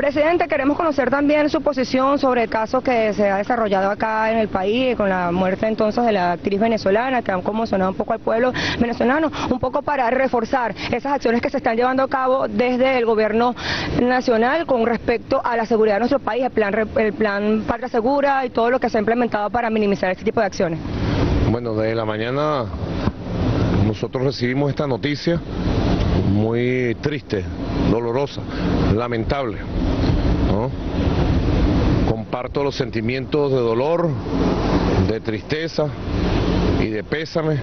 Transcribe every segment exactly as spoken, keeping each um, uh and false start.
Presidente, queremos conocer también su posición sobre el caso que se ha desarrollado acá en el país, con la muerte entonces de la actriz venezolana, que han conmocionado un poco al pueblo venezolano, un poco para reforzar esas acciones que se están llevando a cabo desde el gobierno nacional con respecto a la seguridad de nuestro país, el plan, el plan Patria Segura y todo lo que se ha implementado para minimizar este tipo de acciones. Bueno, desde la mañana nosotros recibimos esta noticia muy triste, dolorosa, lamentable, ¿no? Comparto los sentimientos de dolor, de tristeza y de pésame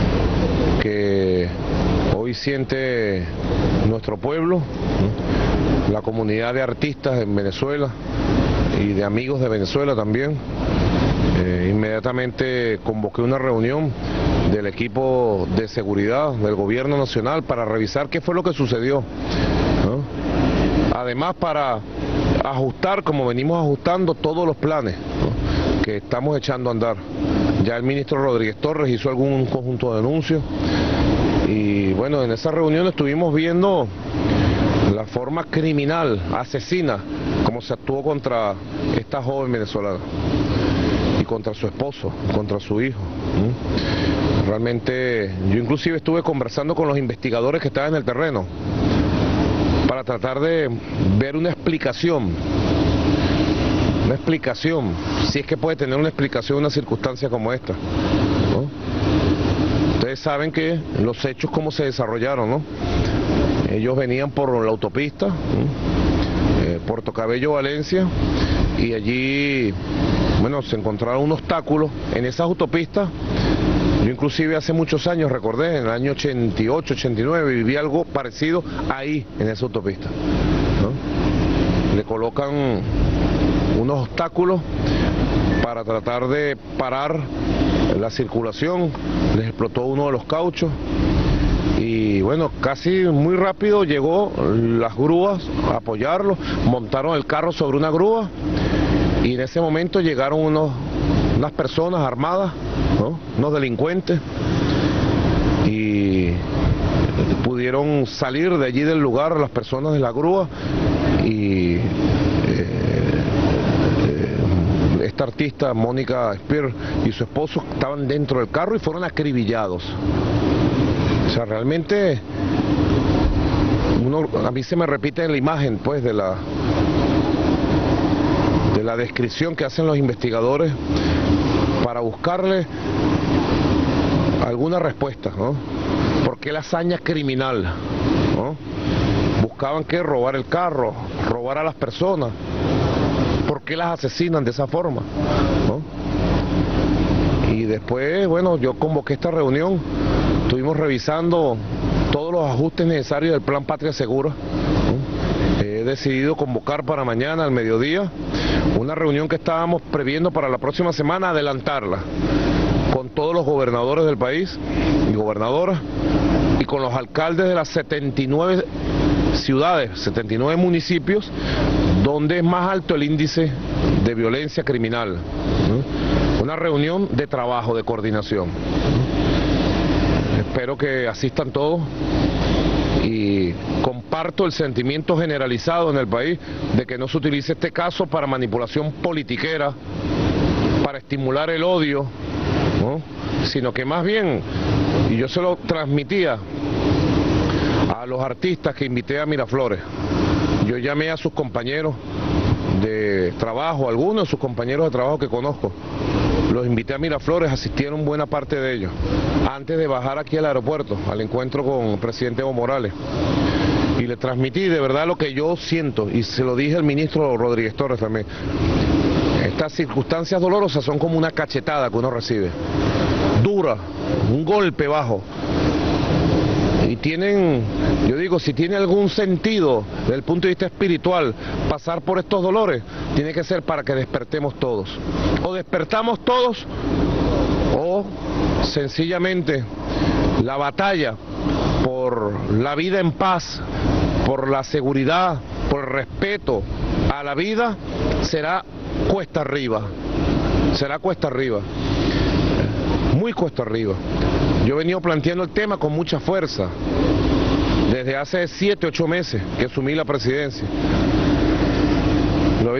que hoy siente nuestro pueblo, ¿no? La comunidad de artistas en Venezuela y de amigos de Venezuela también. Eh, inmediatamente convoqué una reunión del equipo de seguridad del gobierno nacional para revisar qué fue lo que sucedió, ¿no? Además, para ajustar, como venimos ajustando, todos los planes, ¿no?, que estamos echando a andar. Ya el ministro Rodríguez Torres hizo algún conjunto de anuncios y bueno, en esa reunión estuvimos viendo la forma criminal, asesina, como se actuó contra esta joven venezolana y contra su esposo, contra su hijo. ¿Mm? Realmente, yo inclusive estuve conversando con los investigadores que estaban en el terreno para tratar de ver una explicación, una explicación, si es que puede tener una explicación una circunstancia como esta, ¿no? Ustedes saben que los hechos cómo se desarrollaron, ¿no? Ellos venían por la autopista, eh, Puerto Cabello, Valencia, y allí, bueno, se encontraron un obstáculo en esas autopistas. Yo inclusive hace muchos años, recordé, en el año ochenta y ocho, ochenta y nueve, viví algo parecido ahí, en esa autopista, ¿no? Le colocan unos obstáculos para tratar de parar la circulación, les explotó uno de los cauchos. Y bueno, casi muy rápido llegó las grúas a apoyarlo, montaron el carro sobre una grúa y en ese momento llegaron unos, unas personas armadas, ¿no?, unos delincuentes, y pudieron salir de allí del lugar las personas de la grúa y eh, eh, esta artista, Mónica Spear, y su esposo estaban dentro del carro y fueron acribillados. O sea, realmente uno, a mí se me repite la imagen, pues, de la de la descripción que hacen los investigadores para buscarle alguna respuesta, ¿no? ¿Por qué la hazaña criminal, ¿no? Buscaban que robar el carro, robar a las personas. ¿Por qué las asesinan de esa forma, ¿no? Y después, bueno, yo convoqué esta reunión. Estuvimos revisando todos los ajustes necesarios del plan Patria Segura, ¿no? He decidido convocar para mañana al mediodía una reunión que estábamos previendo para la próxima semana, adelantarla con todos los gobernadores del país y gobernadoras y con los alcaldes de las setenta y nueve ciudades, setenta y nueve municipios donde es más alto el índice de violencia criminal, ¿no? Una reunión de trabajo, de coordinación. Espero que asistan todos y comparto el sentimiento generalizado en el país de que no se utilice este caso para manipulación politiquera, para estimular el odio, ¿no?, sino que más bien, y yo se lo transmitía a los artistas que invité a Miraflores, yo llamé a sus compañeros de trabajo, algunos de sus compañeros de trabajo que conozco, los invité a Miraflores, asistieron buena parte de ellos, antes de bajar aquí al aeropuerto, al encuentro con el presidente Evo Morales. Y le transmití de verdad lo que yo siento, y se lo dije al ministro Rodríguez Torres también. Estas circunstancias dolorosas son como una cachetada que uno recibe, dura, un golpe bajo. Y tienen, yo digo, si tiene algún sentido desde el punto de vista espiritual pasar por estos dolores, tiene que ser para que despertemos todos. O despertamos todos, o sencillamente la batalla por la vida en paz, por la seguridad, por el respeto a la vida, será cuesta arriba, será cuesta arriba, muy cuesta arriba. Yo he venido planteando el tema con mucha fuerza, desde hace siete, ocho meses que asumí la presidencia.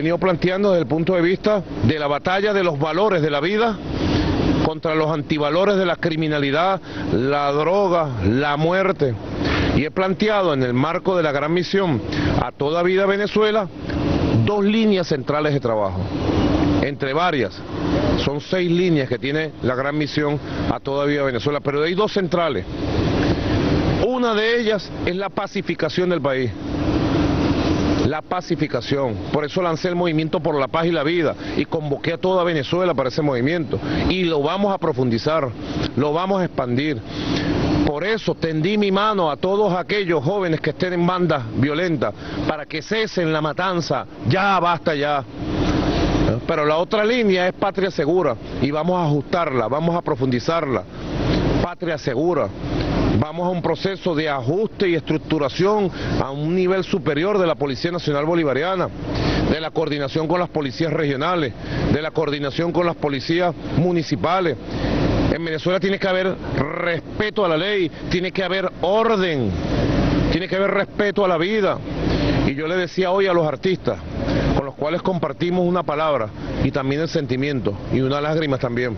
venido planteando desde el punto de vista de la batalla de los valores de la vida contra los antivalores de la criminalidad, la droga, la muerte. Y he planteado en el marco de la gran misión A Toda Vida Venezuela dos líneas centrales de trabajo, entre varias. Son seis líneas que tiene la gran misión A Toda Vida Venezuela, pero hay dos centrales. Una de ellas es la pacificación del país. La pacificación. Por eso lancé el movimiento por la paz y la vida y convoqué a toda Venezuela para ese movimiento. Y lo vamos a profundizar, lo vamos a expandir. Por eso tendí mi mano a todos aquellos jóvenes que estén en bandas violentas para que cesen la matanza. Ya, basta ya. Pero la otra línea es patria segura y vamos a ajustarla, vamos a profundizarla. Patria segura. Vamos a un proceso de ajuste y estructuración a un nivel superior de la Policía Nacional Bolivariana, de la coordinación con las policías regionales, de la coordinación con las policías municipales. En Venezuela tiene que haber respeto a la ley, tiene que haber orden, tiene que haber respeto a la vida. Y yo le decía hoy a los artistas, con los cuales compartimos una palabra y también el sentimiento y una lágrima también.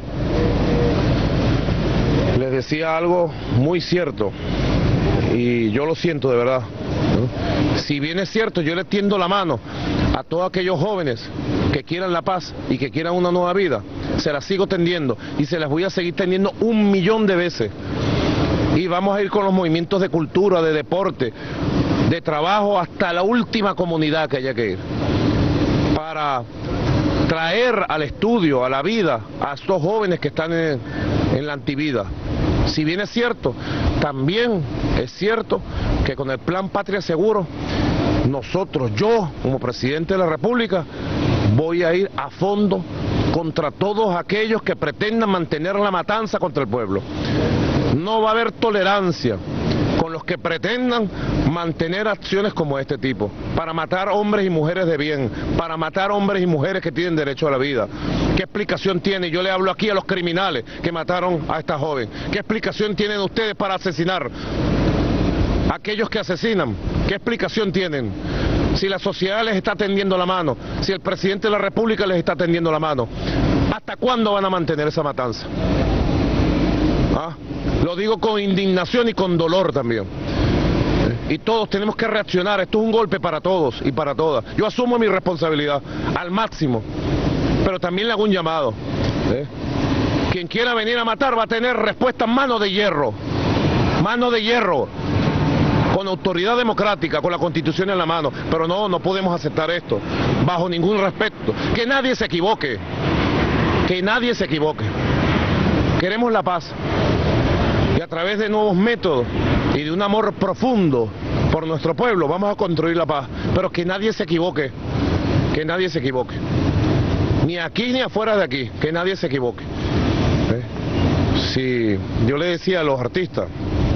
Les decía algo muy cierto y yo lo siento de verdad, ¿no? Si bien es cierto, yo le tiendo la mano a todos aquellos jóvenes que quieran la paz y que quieran una nueva vida, se las sigo tendiendo y se las voy a seguir tendiendo un millón de veces. Y vamos a ir con los movimientos de cultura, de deporte, de trabajo hasta la última comunidad que haya que ir, para traer al estudio, a la vida, a estos jóvenes que están en, en la antivida. Si bien es cierto, también es cierto que con el plan Patria Seguro, nosotros, yo como presidente de la República, voy a ir a fondo contra todos aquellos que pretendan mantener la matanza contra el pueblo. No va a haber tolerancia con los que pretendan mantener acciones como este tipo, para matar hombres y mujeres de bien, para matar hombres y mujeres que tienen derecho a la vida. ¿Qué explicación tiene? Yo le hablo aquí a los criminales que mataron a esta joven. ¿Qué explicación tienen ustedes para asesinar a aquellos que asesinan? ¿Qué explicación tienen? Si la sociedad les está tendiendo la mano, si el presidente de la República les está tendiendo la mano, ¿hasta cuándo van a mantener esa matanza? ¿Ah? Lo digo con indignación y con dolor también. Y todos tenemos que reaccionar. Esto es un golpe para todos y para todas. Yo asumo mi responsabilidad al máximo, pero también le hago un llamado. ¿Eh? Quien quiera venir a matar va a tener respuesta mano de hierro. Mano de hierro. Con autoridad democrática, con la Constitución en la mano. Pero no, no podemos aceptar esto. Bajo ningún respeto. Que nadie se equivoque. Que nadie se equivoque. Queremos la paz. Y a través de nuevos métodos y de un amor profundo por nuestro pueblo vamos a construir la paz. Pero que nadie se equivoque, que nadie se equivoque. Ni aquí ni afuera de aquí, que nadie se equivoque. ¿Eh? Si yo le decía a los artistas,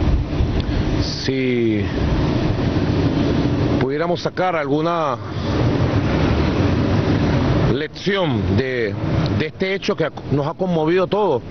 si pudiéramos sacar alguna lección de, de este hecho que nos ha conmovido a todos,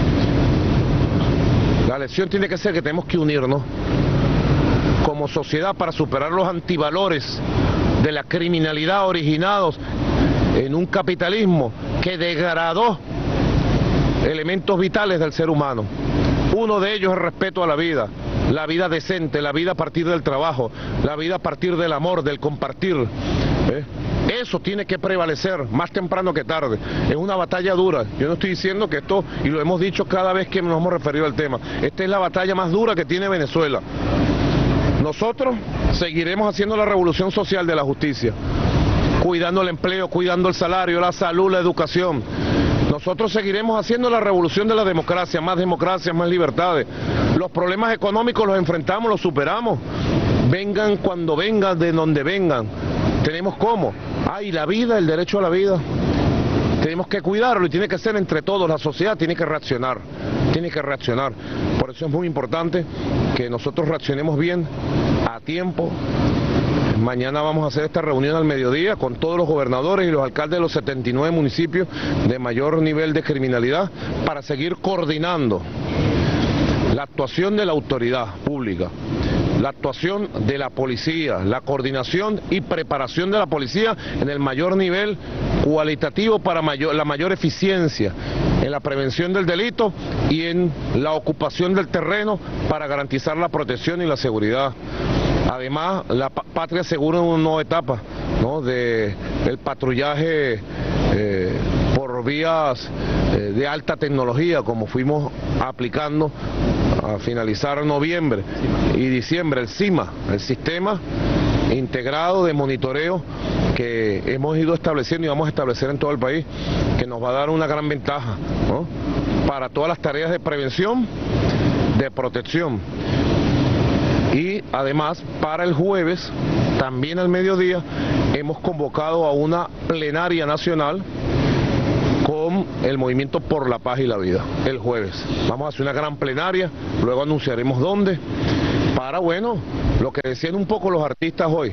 la lección tiene que ser que tenemos que unirnos como sociedad para superar los antivalores de la criminalidad originados en un capitalismo que degradó elementos vitales del ser humano. Uno de ellos es el respeto a la vida, la vida decente, la vida a partir del trabajo, la vida a partir del amor, del compartir. ¿Eh? Eso tiene que prevalecer más temprano que tarde. Es una batalla dura. Yo no estoy diciendo que esto, y lo hemos dicho cada vez que nos hemos referido al tema, esta es la batalla más dura que tiene Venezuela. Nosotros seguiremos haciendo la revolución social de la justicia, cuidando el empleo, cuidando el salario, la salud, la educación. Nosotros seguiremos haciendo la revolución de la democracia, más democracia, más libertades. Los problemas económicos los enfrentamos, los superamos. Vengan cuando vengan, de donde vengan. Tenemos cómo. Ay, la vida, el derecho a la vida. Tenemos que cuidarlo y tiene que ser entre todos. La sociedad tiene que reaccionar. Tiene que reaccionar. Por eso es muy importante que nosotros reaccionemos bien, a tiempo. Mañana vamos a hacer esta reunión al mediodía con todos los gobernadores y los alcaldes de los setenta y nueve municipios de mayor nivel de criminalidad para seguir coordinando la actuación de la autoridad pública la actuación de la policía, la coordinación y preparación de la policía en el mayor nivel cualitativo para mayor, la mayor eficiencia en la prevención del delito y en la ocupación del terreno para garantizar la protección y la seguridad. Además, la Patria Segura en una nueva etapa, ¿no?, de el patrullaje eh, por vías eh, de alta tecnología, como fuimos aplicando a finalizar noviembre y diciembre, el CIMA, el Sistema Integrado de Monitoreo que hemos ido estableciendo y vamos a establecer en todo el país, que nos va a dar una gran ventaja, ¿no?, para todas las tareas de prevención, de protección. Y además, para el jueves, también al mediodía, hemos convocado a una plenaria nacional con el Movimiento por la Paz y la Vida, el jueves. Vamos a hacer una gran plenaria, luego anunciaremos dónde, para, bueno, lo que decían un poco los artistas hoy.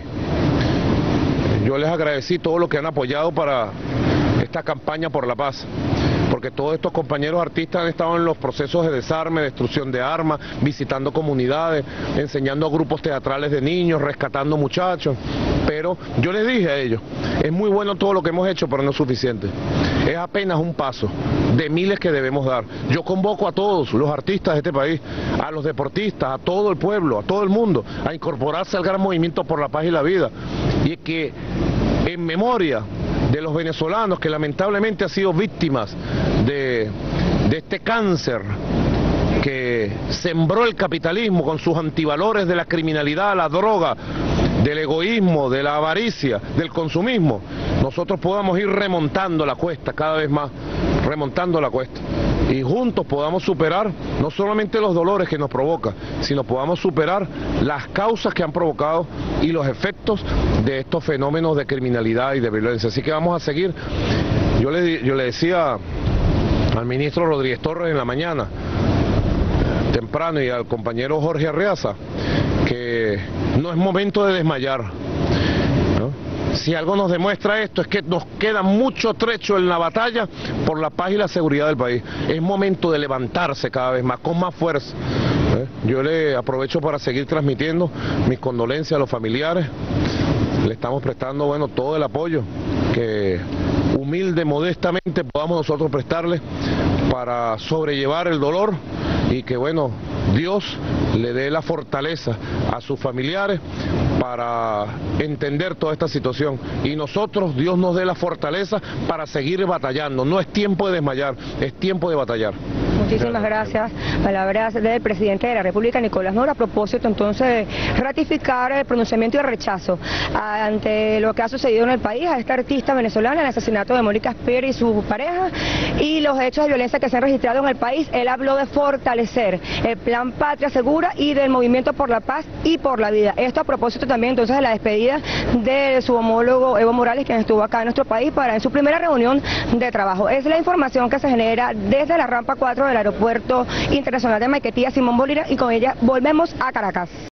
Yo les agradecí todo lo que han apoyado para esta campaña por la paz, porque todos estos compañeros artistas han estado en los procesos de desarme, destrucción de armas, visitando comunidades, enseñando a grupos teatrales de niños, rescatando muchachos, pero yo les dije a ellos, es muy bueno todo lo que hemos hecho, pero no es suficiente, es apenas un paso de miles que debemos dar. Yo convoco a todos los artistas de este país, a los deportistas, a todo el pueblo, a todo el mundo, a incorporarse al gran movimiento por la paz y la vida, y que en memoria de los venezolanos que lamentablemente han sido víctimas de, de este cáncer que sembró el capitalismo con sus antivalores de la criminalidad, la droga, del egoísmo, de la avaricia, del consumismo, nosotros podamos ir remontando la cuesta cada vez más, remontando la cuesta, y juntos podamos superar no solamente los dolores que nos provoca, sino podamos superar las causas que han provocado y los efectos de estos fenómenos de criminalidad y de violencia. Así que vamos a seguir. Yo le, yo le decía al ministro Rodríguez Torres en la mañana, temprano, y al compañero Jorge Arreaza, que no es momento de desmayar, ¿no? Si algo nos demuestra esto es que nos queda mucho trecho en la batalla por la paz y la seguridad del país. Es momento de levantarse cada vez más, con más fuerza, ¿eh? Yo le aprovecho para seguir transmitiendo mis condolencias a los familiares. Le estamos prestando, bueno, todo el apoyo que humilde, modestamente podamos nosotros prestarle para sobrellevar el dolor, y que, bueno, Dios le dé la fortaleza a sus familiares para entender toda esta situación, y nosotros, Dios nos dé la fortaleza para seguir batallando. No es tiempo de desmayar, es tiempo de batallar. Muchísimas gracias. Palabras del presidente de la República, Nicolás Maduro, a propósito entonces de ratificar el pronunciamiento de rechazo ante lo que ha sucedido en el país a esta artista venezolana, el asesinato de Mónica Spear y su pareja, y los hechos de violencia que se han registrado en el país. Él habló de fortalecer el plan Patria Segura y del Movimiento por la Paz y por la Vida. Esto a propósito también entonces de la despedida de su homólogo Evo Morales, quien estuvo acá en nuestro país para en su primera reunión de trabajo. Es la información que se genera desde la rampa cuatro del Aeropuerto Internacional de Maiquetía Simón Bolívar, y con ella volvemos a Caracas.